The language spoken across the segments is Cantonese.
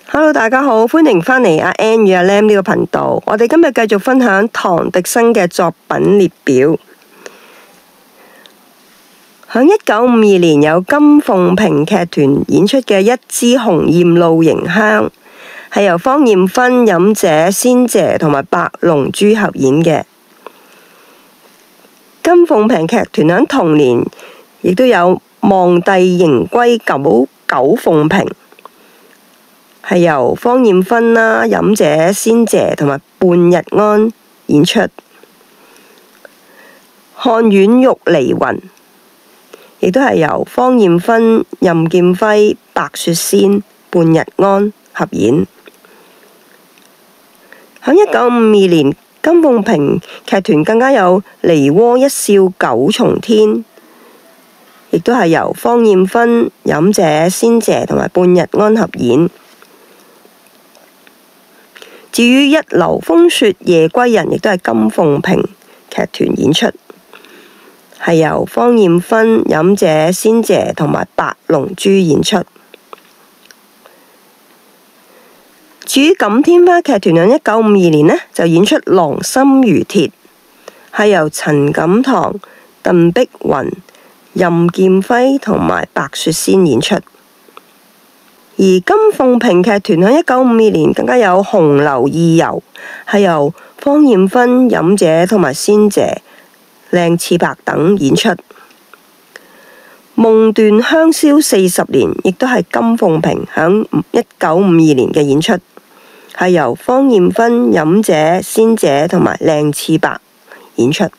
Hello， 大家好，歡迎返嚟阿 Ann 與阿 Lam 呢個頻道。我哋今日繼續分享唐滌生嘅作品列表。喺1952年有金鳳屏劇團演出嘅《一枝紅艷露迎香》，係由芳艷芬、飲者、仙姐同埋白龍珠合演嘅。金鳳屏劇團喺同年亦都有《望帝迎歸九鳳屏》。係由芳艷芬啦、飲者、仙姐同埋半日安演出。漢苑玉離雲亦都係由芳艷芬、任劍輝、白雪仙、半日安合演。喺1952年，金鳳屏劇團更加有《梨渦一笑九重天》，亦都係由芳艷芬、飲者、仙姐同埋半日安合演。至於《一樓風雪夜歸人》亦都係金鳳屏劇團演出，係由芳艷芬、飲者、仙姐同埋白龍珠演出。至於錦天花劇團喺1952年呢，就演出《狼心如鐵》，係由陳錦棠、鄧碧雲、任劍輝同埋白雪仙演出。而金鳳屏劇團喺1952年更加有《紅樓二遊》，係由芳艷芬、飲者同埋仙姐、靚次伯等演出。《夢斷香消40年》亦都係金鳳屏喺1952年嘅演出，係由芳艷芬、飲者、仙姐同埋靚次伯演出。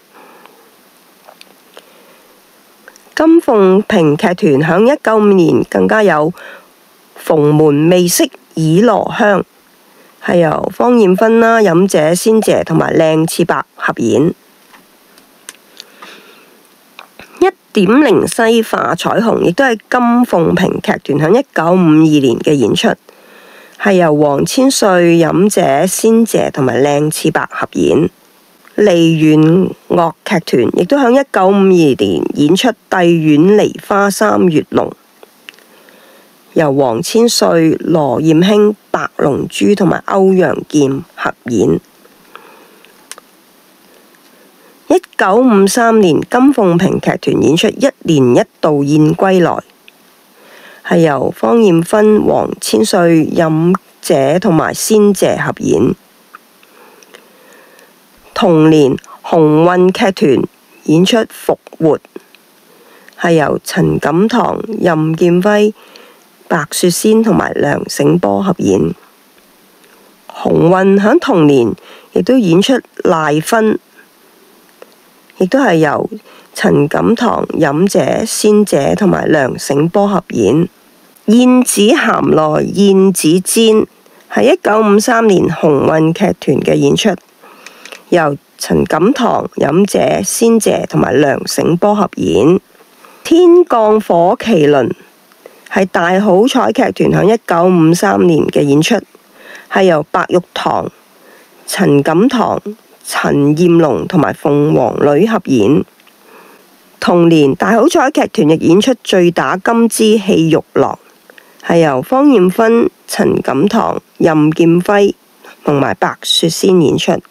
金鳳屏劇團喺1952年更加有蓬門未識倚羅香，係由芳艷芬啦、飲者、仙姐同埋靚次伯合演。1.0西化彩虹亦都係金鳳屏劇團喺1952年嘅演出，係由黃千歲、飲者、仙姐同埋靚次伯合演。梨園樂劇團亦都喺1952年演出《帝苑梨花三月濃》，由黃千歲、羅艷卿、白龍珠同埋歐陽劍合演。1953年金鳳屏劇團演出《一年一度燕歸來》，係由芳艷芬、黃千歲、飲者同埋仙姐合演。同年鴻運劇團演出《復活》，係由陳錦棠、任劍輝、白雪仙同埋梁醒波合演。鴻運喺同年亦都演出《賴婚》，亦都係由陳錦棠、飲者、仙姐同埋梁醒波合演。燕子涵來燕子煎係1953年鴻運劇團嘅演出，由陳錦棠、飲者、仙姐同埋梁醒波合演。天降火麒麟係大好彩劇團喺1953年嘅演出，係由白玉堂、陳錦棠、陳艷龍同埋鳳凰女合演。同年大好彩劇團亦演出《醉打金枝戲玉郎》，係由芳艷芬、陳錦棠、任劍輝同埋白雪仙演出。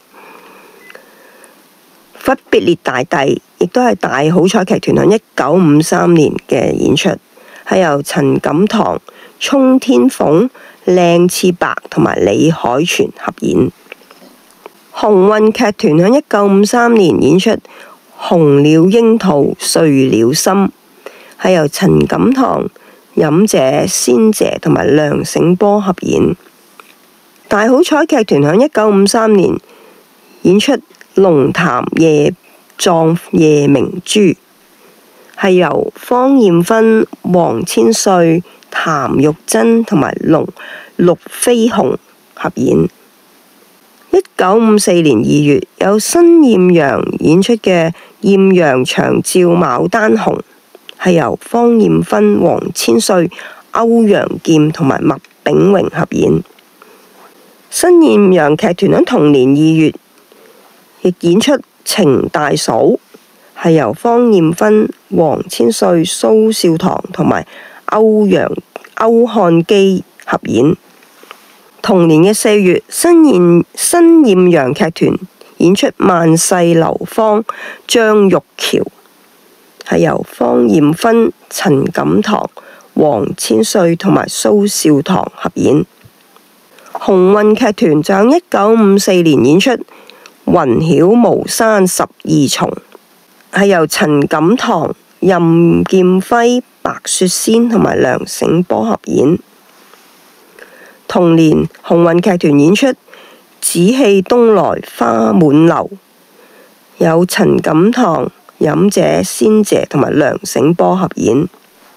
忽必烈大帝亦都係大好彩劇團喺1953年嘅演出，係由陳錦棠、沖天鳳、靚次伯同埋李海泉合演。鴻運劇團喺1953年演出《紅了櫻桃碎了心》，係由陳錦棠、飲者、仙姐同埋梁醒波合演。大好彩劇團喺1953年演出《龍潭夜葬夜明珠》，係由芳艷芬、黃千歲、譚玉珍同埋陸飛鴻合演。1954年2月有新艷陽演出嘅《艷陽長照牡丹紅》，係由芳艷芬、黃千歲、歐陽劍同埋麥炳榮合演。新艷陽劇團喺同年2月亦演出《程大嫂》，係由芳艷芬、黃千歲、蘇少棠同埋歐漢基合演。 同年嘅4月，新艷陽劇團演出《萬世流芳》張玉橋，係由芳艷芬、陳錦棠、黃千歲同埋蘇少棠合演。鴻運劇團就喺1954年演出《雲曉巫山12重》，係由陳錦棠、任劍輝、白雪仙同埋梁醒波合演。同年，鴻運劇團演出《紫氣東來花滿樓》，有陳錦棠、飲者、仙姐同埋梁醒波合演。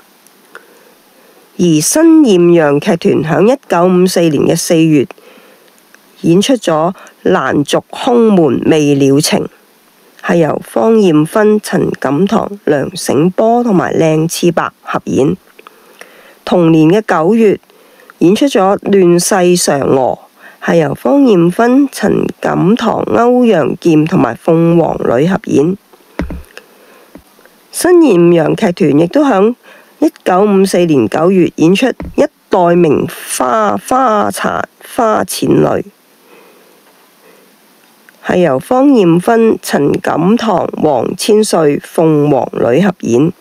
而新艷陽劇團喺1954年嘅4月演出咗《蘭續空門未了情》，係由芳艷芬、陳錦棠、梁醒波同埋靚次伯合演。同年嘅9月演出咗《亂世嫦娥》，係由芳艷芬、陳錦棠、歐陽劍同埋鳳凰女合演。新艷陽劇團亦都喺1954年9月演出《一代名花花淺淚》，係由芳艷芬、陳錦棠、黃千歲、鳳凰女合演。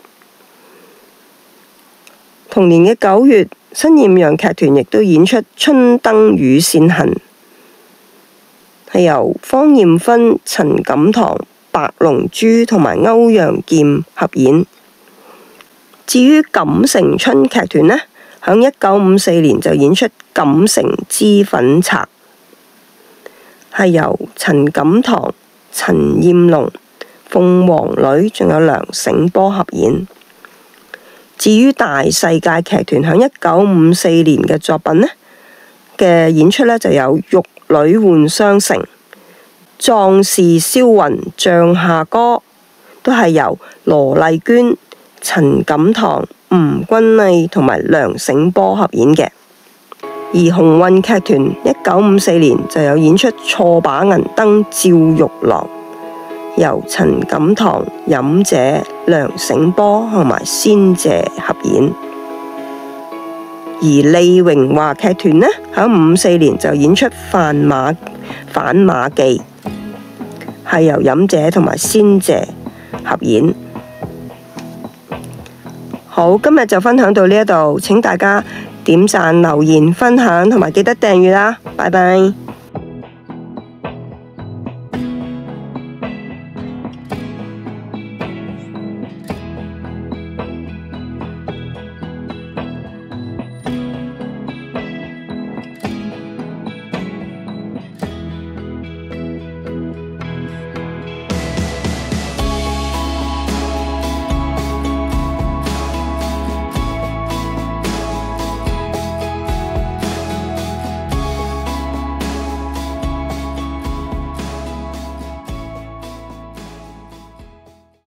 同年嘅9月，新艷陽劇團亦都演出《春燈與線痕》，係由芳艷芬、陳錦棠、白龍珠同埋歐陽劍合演。至於錦城春劇團呢，喺1954年就演出《錦城脂粉賊》，係由陳錦棠、陳艷龍、鳳凰女仲有梁醒波合演。至於大世界劇團喺1954年嘅作品呢嘅演出呢，就有《玉女換雙城》、《壯士霄雲帳下歌》，都係由羅麗娟、陳錦棠、吳君麗同埋梁醒波合演嘅。而鴻運劇團1954年就有演出《錯把銀燈照玉郎》，由陳錦棠、飲者、梁醒波同埋仙姐合演。而利榮華劇團呢，喺54年就演出《反馬記》，係由飲者同埋仙姐合演。好，今日就分享到呢一度，請大家點讚、留言、分享同埋記得訂閱啦，拜拜。